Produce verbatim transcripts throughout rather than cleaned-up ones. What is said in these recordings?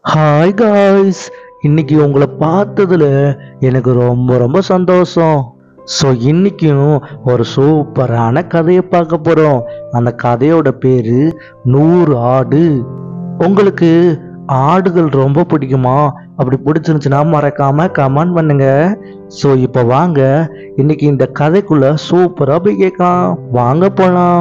Hi guys, இன்னைக்கு உங்களை பார்த்ததுல எனக்கு ரொம்ப ரொம்ப சந்தோஷம். ஸோ இன்னைக்கும் ஒரு சூப்பரான கதையை பார்க்க போறோம். அந்த கதையோட பேரு நூறு ஆடு. உங்களுக்கு ஆடுகள் ரொம்ப பிடிக்குமா? அப்படி பிடிச்சிருந்துச்சுன்னா மறக்காம கமெண்ட் பண்ணுங்க. ஸோ இப்போ வாங்க இன்னைக்கு இந்த கதைக்குள்ள சூப்பரா போய் கேட்கலாம். வாங்க போலாம்.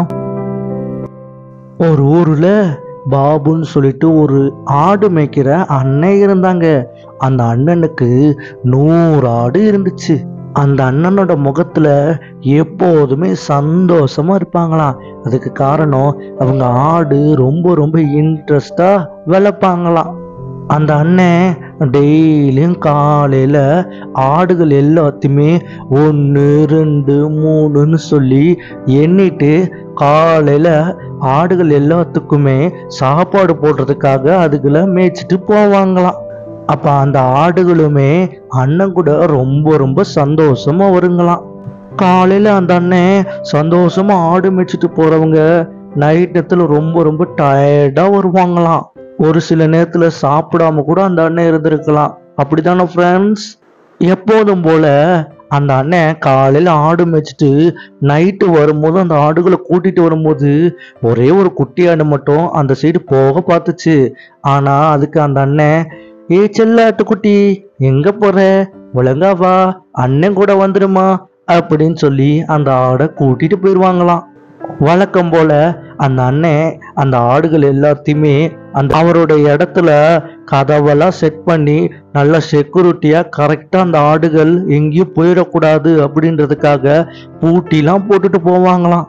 ஒரு ஊர்ல பாபுன்னு சொல்லிட்டு ஒரு ஆடு மேய்க்கிற அண்ணன் இருந்தாங்க. அந்த அண்ணனுக்கு நூறு ஆடு இருந்துச்சு. அந்த அண்ணனோட முகத்துல எப்போதுமே சந்தோஷமா இருப்பாங்களாம். அதுக்கு காரணம் அவங்க ஆடு ரொம்ப ரொம்ப இன்ட்ரெஸ்டா வளர்ப்பாங்களாம். அந்த அண்ணன் டெய்லியும் காலையில ஆடுகள் எல்லாத்தையுமே ஒன்று ரெண்டு மூணுன்னு சொல்லி எண்ணிட்டு காலையில ஆடுகள் எல்லாத்துக்குமே சாப்பாடு போடுறதுக்காக அதுகளை மேய்ச்சிட்டு போவாங்களாம். அப்ப அந்த ஆடுகளுமே அண்ணன் கூட ரொம்ப ரொம்ப சந்தோஷமா வருங்களாம். காலையில அந்த அண்ணன் சந்தோஷமா ஆடு மேய்ச்சிட்டு போறவங்க நைட் நேரத்துல ரொம்ப ரொம்ப டயர்டா வருவாங்களாம். ஒரு சில நேரத்துல சாப்பிடாம கூட அந்த அண்ணன் இருந்திருக்கலாம். அப்படித்தானே ஃப்ரெண்ட்ஸ்? எப்போதும் போல அந்த அண்ணன் காலையில ஆடு மேய்ச்சிட்டு நைட்டு வரும்போது அந்த ஆடுகளை கூட்டிட்டு வரும்போது ஒரே ஒரு குட்டி ஆடு மட்டும் அந்த சைடு போக பார்த்துச்சு. ஆனா அதுக்கு அந்த அண்ணன், ஏ செல்ல ஆட்டுக்குட்டி, எங்க போற? ஒழுங்கா வா, அண்ணன் கூட வந்துடுமா அப்படின்னு சொல்லி அந்த ஆடை கூட்டிட்டு போயிடுவாங்களாம். வழக்கம் போல அந்த அண்ணன் அந்த ஆடுகள் எல்லாத்தையுமே அந்த அவரோட இடத்துல கதவெல்லாம் செட் பண்ணி நல்ல செக்யூரிட்டியா கரெக்டா அந்த ஆடுகள் எங்கேயும் போயிடக்கூடாது அப்படின்றதுக்காக பூட்டிலாம் போட்டுட்டு போவாங்களாம்.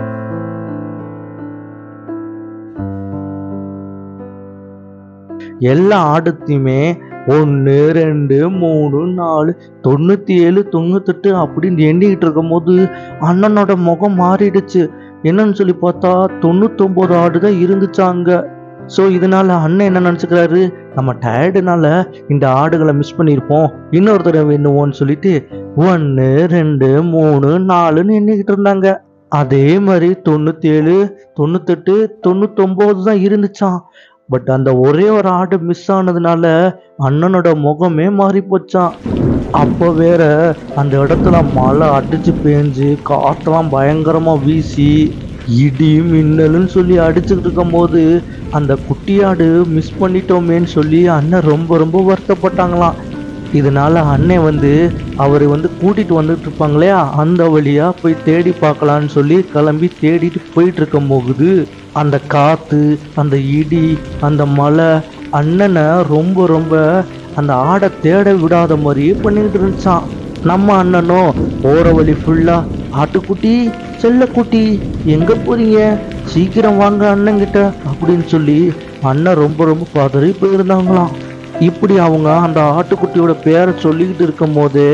எல்லா ஆடுத்தையுமே ஒன்று ரெண்டு மூணு நாலு தொண்ணூத்தி ஏழு தொண்ணூத்தெட்டு அப்படின்னு எண்ணிக்கிட்டு இருக்கும் போது அண்ணனோட முகம் மாறிடுச்சு. என்னன்னு சொல்லி பார்த்தா தொண்ணூத்தொன்பது ஆடு தான் இருந்துச்சாங்க. ஸோ இதனால அண்ணன் என்ன நினச்சிக்கிறாரு, நம்ம டயர்டுனால இந்த ஆடுகளை மிஸ் பண்ணியிருப்போம், இன்னொரு தடவை எண்ணுவோன்னு சொல்லிட்டு ஒன்று ரெண்டு மூணு நாலுன்னு எண்ணிக்கிட்டு இருந்தாங்க. அதே மாதிரி தொண்ணூத்தி ஏழு தொண்ணூத்தெட்டு தொண்ணூத்தொன்பது தான் இருந்துச்சான். பட் அந்த ஒரே ஒரு ஆடு மிஸ் ஆனதுனால அண்ணனோட முகமே மாறி போச்சான். அப்போ வேற அந்த இடத்துல மழை அடிச்சு பேஞ்சு காத்தெல்லாம் பயங்கரமா வீசி இடி மின்னலுன்னு சொல்லி அடிச்சுக்கிட்டு இருக்கும் போது அந்த குட்டியாடு மிஸ் பண்ணிட்டோமேன்னு சொல்லி அண்ணன் ரொம்ப ரொம்ப வருத்தப்பட்டாங்களாம். இதனால அண்ணன் வந்து அவரை வந்து கூட்டிட்டு வந்துட்டு இருப்பாங்க இல்லையா, அந்த வழியா போய் தேடி பார்க்கலான்னு சொல்லி கிளம்பி தேடிட்டு போயிட்டு இருக்கும் போகுது அந்த காத்து, அந்த இடி, அந்த மழை அண்ணனை ரொம்ப ரொம்ப அந்த ஆடை தேட விடாத மாதிரியே பண்ணிக்கிட்டு இருந்துச்சான். நம்ம அண்ணனும் போற வழி ஃபுல்லா, ஆட்டுக்குட்டி செல்லக்குட்டி எங்க போறீங்க, சீக்கிரம் வாங்க அண்ணங்கிட்ட அப்படின்னு சொல்லி அண்ணன் ரொம்ப ரொம்ப பதறி போயிருந்தாங்களாம். இப்படி அவங்க அந்த ஆட்டுக்குட்டியோட பேரை சொல்லிக்கிட்டு இருக்கும் போது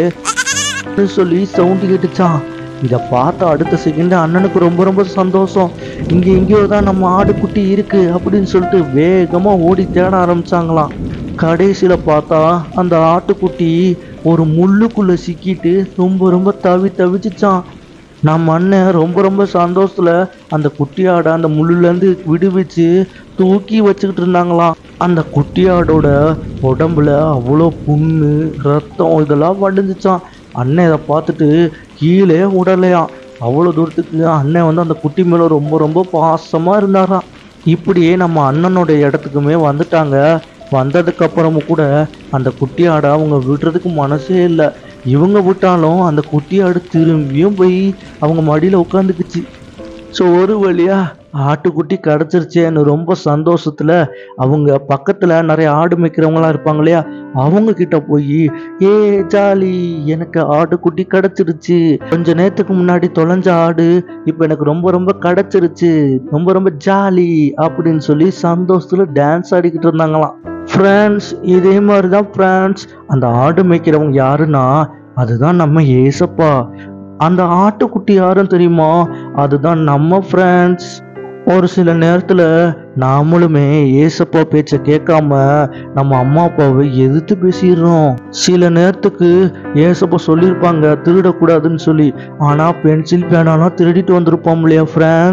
சொல்லி சவுண்டு கேட்டுச்சான். இதை பார்த்த அடுத்த செகண்ட் அண்ணனுக்கு ரொம்ப ரொம்ப சந்தோஷம். இங்க எங்கேயோ தான் நம்ம ஆடுக்குட்டி இருக்கு அப்படின்னு சொல்லிட்டு வேகமா ஓடி தேட ஆரம்பிச்சாங்களாம். கடைசியில பார்த்தா அந்த ஆட்டுக்குட்டி ஒரு முள்ளுக்குள்ள சிக்கிட்டு ரொம்ப ரொம்ப தவி தவிச்சுச்சான். நம்ம அண்ணன் ரொம்ப ரொம்ப சந்தோஷத்துல அந்த குட்டியாட அந்த முள்ளுலேருந்து விடுவிச்சு தூக்கி வச்சுக்கிட்டு இருந்தாங்களாம். அந்த குட்டியாடோட உடம்புல அவ்வளோ புண்ணு ரத்தம் இதெல்லாம் வடிஞ்சிச்சான். அண்ணன் இதை பார்த்துட்டு கீழே உடலையாம். அவ்வளோ தூரத்துக்கு அண்ணன் வந்து அந்த குட்டி மேலே ரொம்ப ரொம்ப பாசமா இருந்தாராம். இப்படியே நம்ம அண்ணனோட இடத்துக்குமே வந்துட்டாங்க. வந்ததுக்கு அப்புறமும் கூட அந்த குட்டியாடை அவங்க விடுறதுக்கு மனசே இல்லை. இவங்க விட்டாலும் அந்த குட்டியாடு திரும்பியும் போய் அவங்க மடியில் உட்காந்துக்குச்சு. ஸோ ஒரு வழியா ஆட்டுக்குட்டி கிடச்சிருச்சேன்னு ரொம்ப சந்தோஷத்துல அவங்க பக்கத்துல நிறைய ஆடு மேய்க்கிறவங்களாம் இருப்பாங்க இல்லையா, அவங்க கிட்ட போய், ஏ ஜாலி, எனக்கு ஆட்டுக்குட்டி கிடச்சிருச்சு, கொஞ்ச நேரத்துக்கு முன்னாடி தொலைஞ்ச ஆடு இப்போ எனக்கு ரொம்ப ரொம்ப கிடச்சிருச்சு, ரொம்ப ரொம்ப ஜாலி அப்படின்னு சொல்லி சந்தோஷத்துல டான்ஸ் ஆடிக்கிட்டு இருந்தாங்களாம். ஃப்ரெண்ட்ஸ், இதே மாதிரி தான் ஃப்ரெண்ட்ஸ் அந்த ஆடு மேய்க்கிறவங்க யாருன்னா அதுதான் நம்ம ஏசப்பா. அந்த ஆட்டுக்குட்டி யாரும் தெரியுமா? அதுதான் நம்ம ஃப்ரெண்ட்ஸ். ஒரு சில நேரத்துல நாமளுமே ஏசப்பா பேச்ச கேட்காம நம்ம அம்மா அப்பாவை எதிர்த்து பேசிடுறோம். சில நேரத்துக்கு ஏசப்பா சொல்லியிருப்பாங்க திருடக்கூடாதுன்னு சொல்லி, ஆனா பென்சில் பேனாலாம் திருடிட்டு வந்திருப்போம் இல்லையா ஃப்ரெண்ட்ஸ்?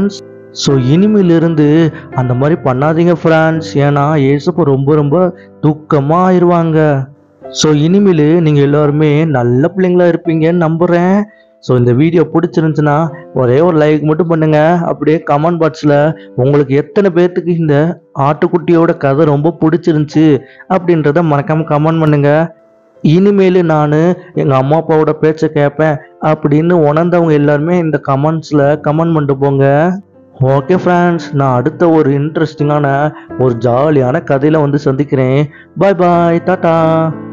ஸோ இனிமேலிருந்து அந்த மாதிரி பண்ணாதீங்க ஃப்ரெண்ட்ஸ். ஏன்னா ஏசப்பா ரொம்ப ரொம்ப துக்கமாக ஆயிடுவாங்க. ஸோ இனிமேல் நீங்கள் எல்லாருமே நல்ல பிள்ளைங்களா இருப்பீங்கன்னு நம்புகிறேன். ஸோ இந்த வீடியோ பிடிச்சிருந்துச்சுன்னா ஒரே ஒரு லைக் மட்டும் பண்ணுங்க. அப்படியே கமெண்ட் பாக்ஸில் உங்களுக்கு எத்தனை பேர்த்துக்கு இந்த ஆட்டுக்குட்டியோட கதை ரொம்ப பிடிச்சிருந்துச்சு அப்படின்றத மறக்காமல் கமெண்ட் பண்ணுங்க. இனிமேல் நான் எங்கள் அம்மா அப்பாவோட பேச்சை கேட்பேன் அப்படின்னு உணர்ந்தவங்க எல்லாருமே இந்த கமெண்ட்ஸில் கமெண்ட் பண்ணிட்டு போங்க. ஓகே ஃப்ரெண்ட்ஸ், நான் அடுத்த ஒரு இன்ட்ரெஸ்டிங்கான ஒரு ஜாலியான கதையில் வந்து சந்திக்கிறேன். Bye bye, tata.